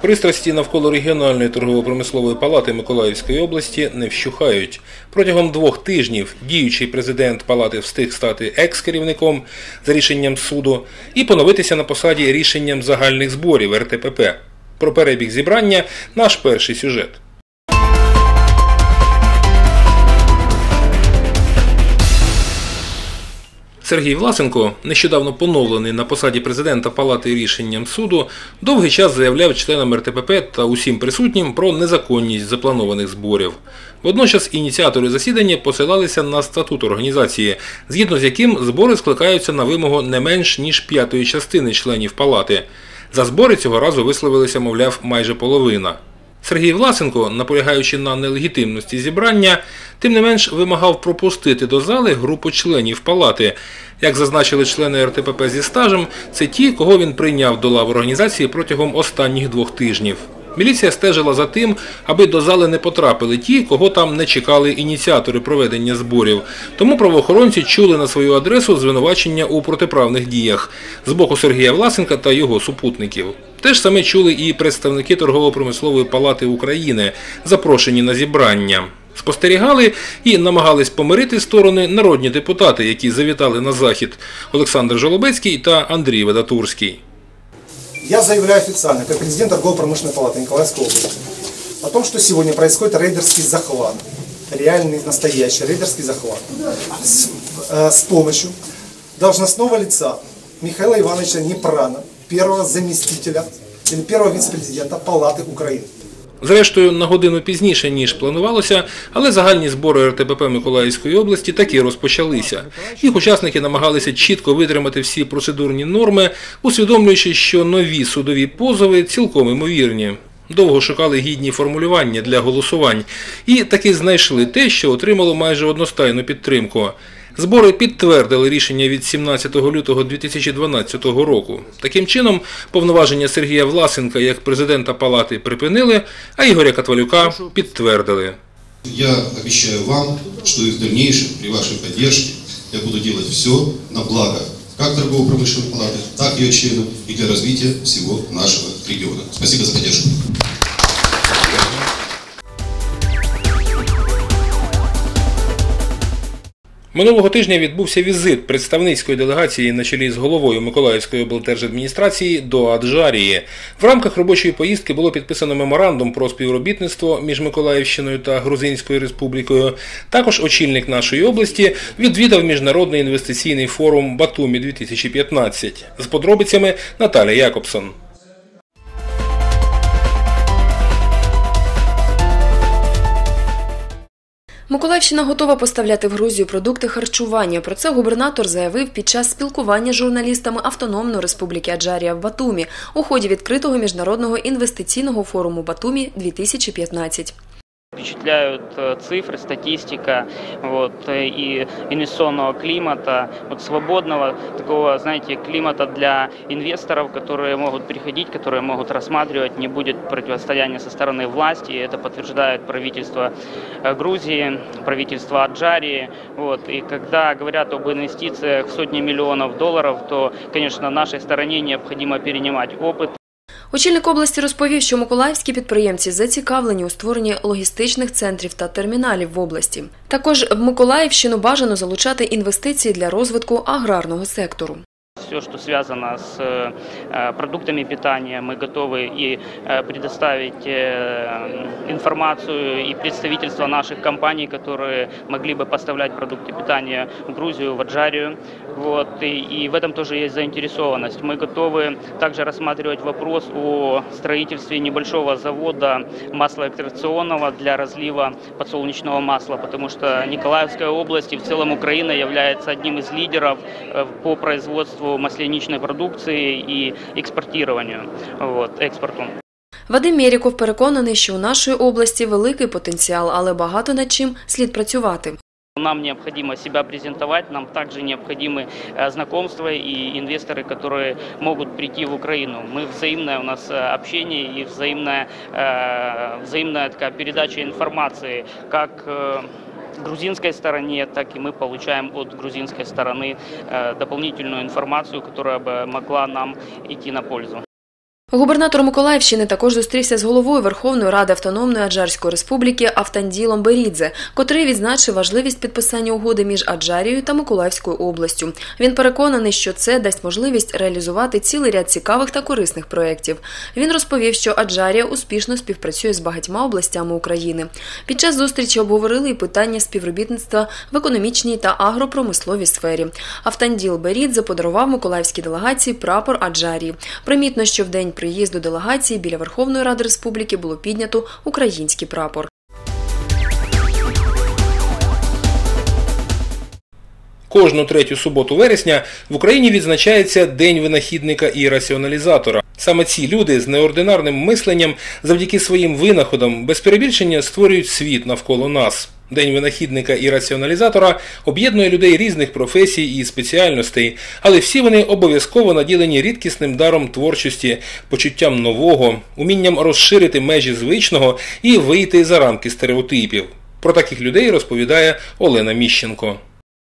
Пристрасті навколо регіональної торгово-промислової палати Миколаївської області не вщухають. Протягом 2 тижнів діючий президент палати встиг стати екс-керівником за рішенням суду і поновитися на посаді рішенням загальних зборів РТПП. Про перебіг зібрання – наш перший сюжет. Сергій Власенко, нещодавно поновлений на посаді президента палати рішенням суду, довгий час заявляв членам РТПП та усім присутнім про незаконність запланованих зборів. Водночас ініціатори засідання посилалися на статут організації, згідно з яким збори скликаються на вимогу не менш ніж 1/5 частини членів палати. За збори цього разу висловилися, мовляв, майже половина. Сергій Власенко, наполягаючи на нелегітимності зібрання, тим не менш вимагав пропустити до зали групу членів палати. Як зазначили члени РТПП зі стажем, це ті, кого він прийняв до лав організації протягом останніх 2 тижнів. Міліція стежила за тим, аби до зали не потрапили ті, кого там не чекали ініціатори проведення зборів. Тому правоохоронці чули на свою адресу звинувачення у протиправних діях з боку Сергія Власенка та його супутників. Те ж саме чули і представники Торгово-промислової палати України, запрошені на зібрання. Спостерігали і намагались помирити сторони народні депутати, які завітали на захід – Олександр Жолобецький та Андрій Вадатурський. Я заявляю официально, как президент Торгово-промышленной палаты Николаевской области, о том, что сегодня происходит рейдерский захват, реальный, настоящий рейдерский захват, с помощью должностного лица Михаила Ивановича Непрана, первого заместителя или первого вице-президента Палаты Украины. Зрештою, на годину пізніше, ніж планувалося, але загальні збори РТПП Миколаївської області таки розпочалися. Їх учасники намагалися чітко витримати всі процедурні норми, усвідомлюючи, що нові судові позови цілком імовірні. Довго шукали гідні формулювання для голосувань і таки знайшли те, що отримало майже одностайну підтримку. Збори підтвердили рішення від 17 лютого 2012 року. Таким чином, повноваження Сергія Власенка як президента палати припинили, а Ігоря Катвалюка підтвердили. Я обіцяю вам, що і в дальнейшем при вашій підтримці я буду робити все на благо як торгово-промышленной палати, так і її членів і для розвитку всього нашого регіону. Спасибо за підтримку. Минулого тижня відбувся візит представницької делегації на чолі з головою Миколаївської облдержадміністрації до Аджарії. В рамках робочої поїздки було підписано меморандум про співробітництво між Миколаївщиною та Грузинською республікою. Також очільник нашої області відвідав Міжнародний інвестиційний форум Батумі-2015. З подробицями Наталя Якобсон. Миколаївщина готова поставляти в Грузію продукти харчування. Про це губернатор заявив під час спілкування з журналістами Автономної Республіки Аджарія в Батумі у ході відкритого Міжнародного інвестиційного форуму Батумі-2015. Впечатляют цифры, статистика и инвестиционного климата, свободного такого, знаете, климата для инвесторов, которые могут приходить, которые могут рассматривать, не будет противостояния со стороны власти. Это подтверждает правительство Грузии, правительство Аджарии. И когда говорят об инвестициях в сотни миллионов долларов, то, конечно, нашей стороне необходимо перенимать опыт. Очільник області розповів, що миколаївські підприємці зацікавлені у створенні логістичних центрів та терміналів в області. Також в Миколаївщину бажано залучати інвестиції для розвитку аграрного сектору. Все, что связано с продуктами питания, мы готовы и предоставить информацию и представительство наших компаний, которые могли бы поставлять продукты питания в Грузию, в Аджарию. И в этом тоже есть заинтересованность. Мы готовы также рассматривать вопрос о строительстве небольшого завода маслоэкстракционного для разлива подсолнечного масла, потому что Николаевская область и в целом Украина является одним из лидеров по производству масляничной продукции и экспортированию, экспорту. Вадим Меріков переконаний, що у нашої області великий потенціал, але багато над чим слід працювати. Нам необходимо себя презентовать, нам также необходимы знакомства и инвесторы, которые могут прийти в Украину. Мы взаимное у нас общение и взаимная такая передача информации, как грузинской стороне, так и мы получаем от грузинской стороны дополнительную информацию, которая бы могла нам идти на пользу. Губернатор Миколаївщини також зустрівся з головою Верховної Ради Автономної Аджарської Республіки Автанділом Берідзе, котрий відзначив важливість підписання угоди між Аджарією та Миколаївською областю. Він переконаний, що це дасть можливість реалізувати цілий ряд цікавих та корисних проєктів. Він розповів, що Аджарія успішно співпрацює з багатьма областями України. Під час зустрічі обговорили і питання співробітництва в економічній та агропромисловій сфері. Автанділ Берідзе подарував миколаївській делегації прапор Аджарії. Примітно, що в день приїзду делегації біля Верховної Ради Республіки було піднято український прапор. Кожну третю суботу вересня в Україні відзначається День винахідника і раціоналізатора. Саме ці люди з неординарним мисленням завдяки своїм винаходам без перебільшення створюють світ навколо нас. День винахідника і раціоналізатора об'єднує людей різних професій і спеціальностей, але всі вони обов'язково наділені рідкісним даром творчості, почуттям нового, умінням розширити межі звичного і вийти за рамки стереотипів. Про таких людей розповідає Олена Міщенко.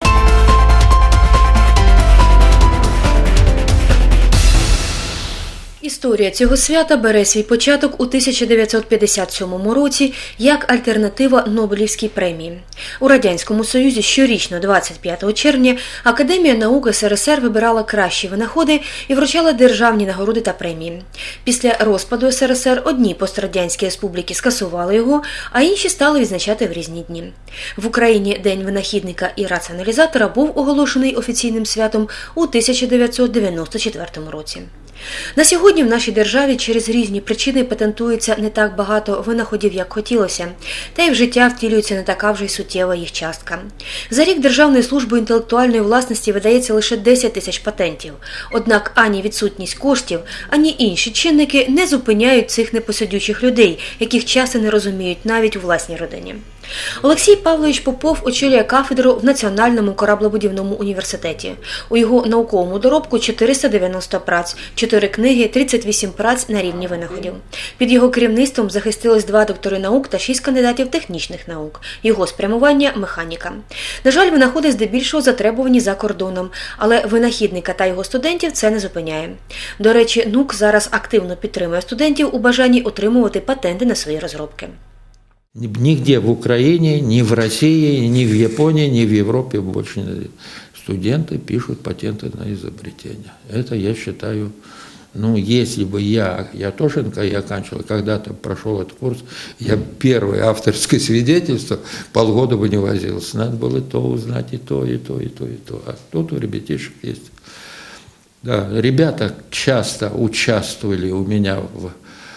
Історія цього свята бере свій початок у 1957 році як альтернатива Нобелівській премії. У Радянському Союзі щорічно 25 червня Академія наук СРСР вибирала кращі винаходи і вручала державні нагороди та премії. Після розпаду СРСР одні пострадянські республіки скасували його, а інші стали відзначати в різні дні. В Україні День винахідника і раціоналізатора був оголошений офіційним святом у 1994 році. На сьогодні в нашій державі через різні причини патентується не так багато винаходів, як хотілося, та й в життя втілюється не така вже й суттєва їх частка. За рік Державною службою інтелектуальної власності видається лише 10 тисяч патентів. Однак ані відсутність коштів, ані інші чинники не зупиняють цих непосидючих людей, яких часу не розуміють навіть у власній родині. Олексій Павлович Попов очолює кафедру в Національному кораблебудівному університеті. У його науковому доробку 490 праць, 4 книги, 38 праць на рівні винаходів. Під його керівництвом захистились 2 доктори наук та 6 кандидатів технічних наук. Його спрямування – механіка. На жаль, винаходи здебільшого затребувані за кордоном, але винахідника та його студентів це не зупиняє. До речі, НУК зараз активно підтримує студентів у бажанні отримувати патенти на свої розробки. Нигде в Украине, ни в России, ни в Японии, ни в Европе больше студенты пишут патенты на изобретения. Это я считаю, если бы я Тошенко, я оканчивал, когда-то прошел этот курс, я первое авторское свидетельство полгода бы не возился. Надо было то узнать, и то, и то, и то, и то. А тут у ребятишек есть. Да, ребята часто участвовали у меня в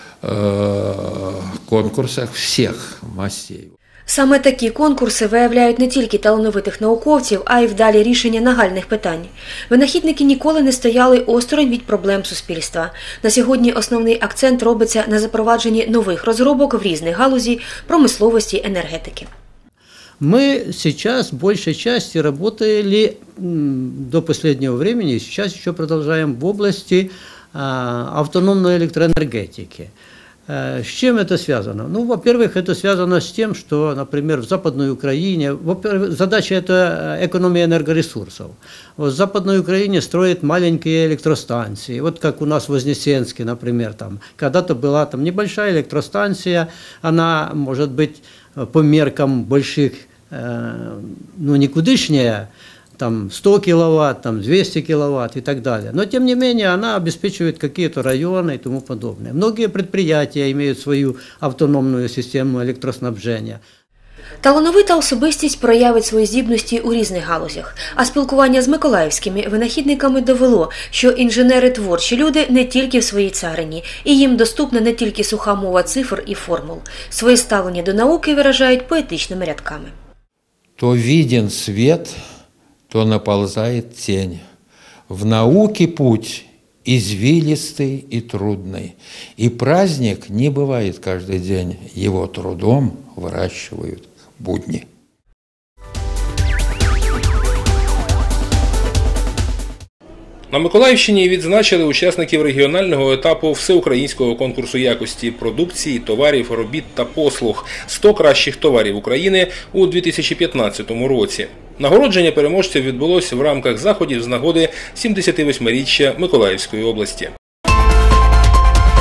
конкурсах всіх мастей. Саме такі конкурси виявляють не тільки талановитих науковців, а й вдалі рішення нагальних питань. Винахідники ніколи не стояли осторонь від проблем суспільства. На сьогодні основний акцент робиться на запровадженні нових розробок в різних галузі промисловості, енергетики. Мы сейчас в большей части работали до последнего времени, и сейчас еще продолжаем в области автономной электроэнергетики. С чем это связано? Во-первых, это связано с тем, что, например, в Западной Украине, задача – это экономия энергоресурсов. В Западной Украине строят маленькие электростанции. Вот как у нас в Вознесенске, например, когда-то была небольшая электростанция, она, может быть, по меркам больших, никудышняя, 100 киловатт, 200 киловатт и так далее. Но, тем не менее, она обеспечивает какие-то районы и тому подобное. Многие предприятия имеют свою автономную систему электроснабжения. Талановита особистість проявить свої здібності у різних галузях, а спілкування з миколаївськими винахідниками довело, що інженери – творчі люди не тільки в своїй царині, і їм доступна не тільки суха мова цифр і формул. Своє ставлення до науки виражають поетичними рядками. То виден свет, то наползает тень. В науке путь извилистый и трудный, и праздник не бывает каждый день, его трудом выращивают будни. На Миколаївщині відзначили учасників регіонального етапу всеукраїнського конкурсу якості продукції, товарів, робіт та послуг «100 кращих товарів України» у 2015 році. Нагородження переможців відбулося в рамках заходів з нагоди 78-річчя Миколаївської області.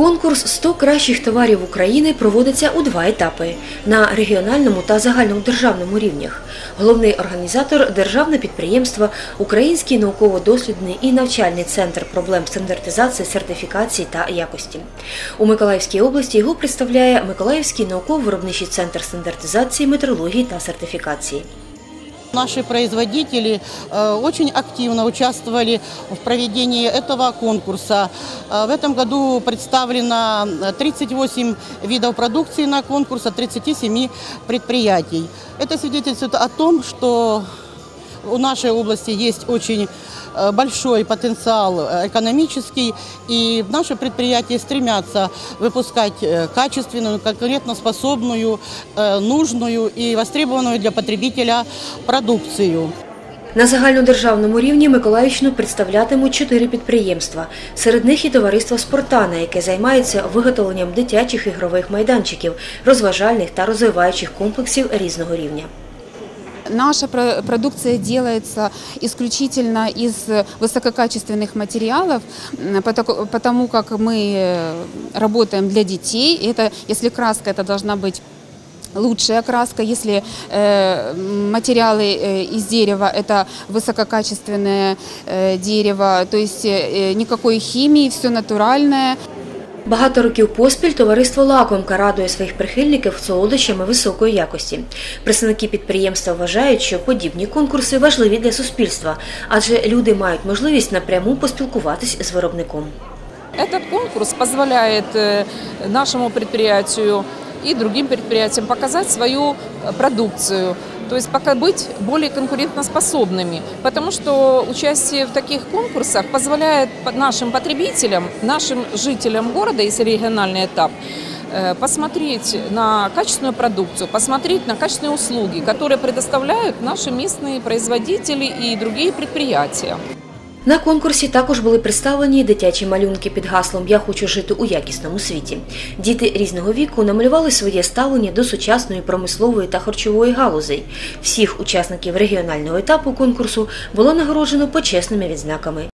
Конкурс «100 кращих товарів України» проводиться у два етапи – на регіональному та загальнодержавному рівнях. Головний організатор – державне підприємство «Український науково-дослідний і навчальний центр проблем стандартизації, сертифікації та якості». У Миколаївській області його представляє Миколаївський науково-виробничий центр стандартизації, метрології та сертифікації. Наши производители очень активно участвовали в проведении этого конкурса. В этом году представлено 38 видов продукции на конкурс от 37 предприятий. Это свидетельствует о том, что у нашей области есть очень большой потенциал экономический, и наши предприятия стремятся выпускать качественную, конкурентоспособную, нужную и востребованную для потребителя продукцию. На загальнодержавному рівні Миколаївщину представлятимуть 4 підприємства. Серед них і товариство «Спортана», яке займається виготовленням дитячих ігрових майданчиків, розважальних та розвиваючих комплексів різного рівня. Наша продукция делается исключительно из высококачественных материалов, потому как мы работаем для детей. Это, если краска, это должна быть лучшая краска. Если материалы из дерева, это высококачественное дерево, то есть никакой химии, все натуральное. Багато років поспіль товариство «Лакомка» радує своїх прихильників солодощами високої якості. Представники підприємства вважають, що подібні конкурси важливі для суспільства, адже люди мають можливість напряму поспілкуватись з виробником. Этот конкурс позволяет нашему предприятию и другим предприятиям показать свою продукцию, то есть пока быть более конкурентоспособными, потому что участие в таких конкурсах позволяет нашим потребителям, нашим жителям города, если региональный этап, посмотреть на качественную продукцию, посмотреть на качественные услуги, которые предоставляют наши местные производители и другие предприятия. На конкурсі також були представлені дитячі малюнки під гаслом «Я хочу жити у якісному світі». Діти різного віку намалювали своє ставлення до сучасної промислової та харчової галузей. Всіх учасників регіонального етапу конкурсу було нагороджено почесними відзнаками.